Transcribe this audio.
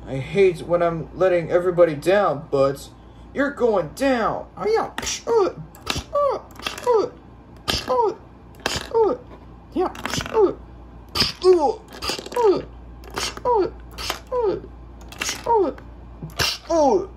I hate when I'm letting everybody down, but you're going down. Oh, yeah. Yeah.